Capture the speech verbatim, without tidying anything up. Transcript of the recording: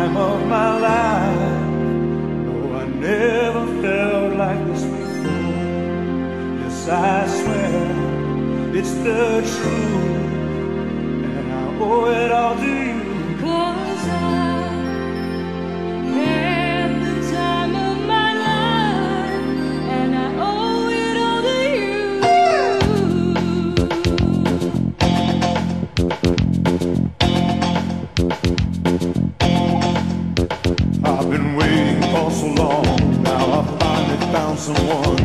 time of my life. No, I never felt like this before. Yes, I swear it's the truth, and I owe it all to you. 'Cause I had the time of my life, and I owe it all to you. I've been waiting for so long, now I finally found someone